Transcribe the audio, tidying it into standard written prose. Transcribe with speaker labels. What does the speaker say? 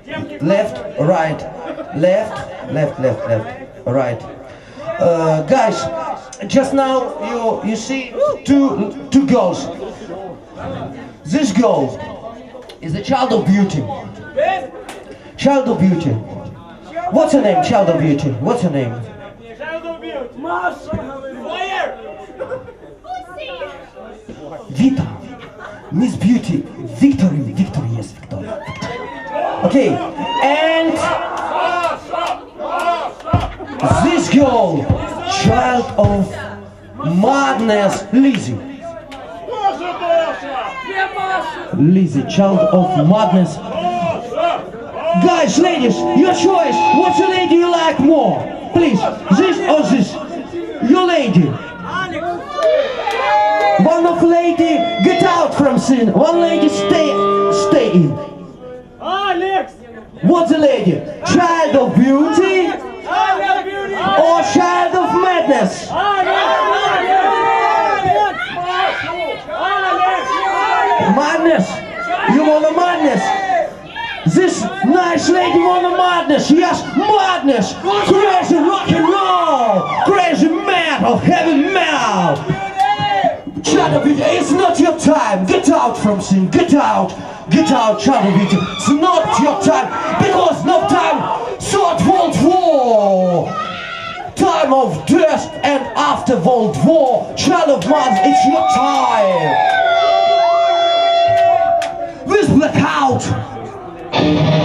Speaker 1: left, right, left, right. Guys, just now you see two girls. This girl is a child of beauty. Child of beauty. What's her name? Child of beauty. What's her name?
Speaker 2: Child of beauty.
Speaker 1: Vita. Miss Beauty. Victory. Yes, Victoria. Okay, and this girl, child of madness, Lizzie. Lizzie, child of madness. Guys, ladies, your choice. What's a lady you like more? Please, this or this? Your lady. One of lady get out from sin. One lady stay in.
Speaker 2: Alex!
Speaker 1: What's a lady? Child of beauty or child of madness? Madness. You want a madness? This nice lady want a madness. Yes, madness. Crazy rock and roll. Crazy metal, heavy metal. Child of beauty, it's not your time. Get out from sin. Get out, child of beauty. It's not your time, because no time. Third World War, time of death, and after World War, child of man, it's your time. This blackout.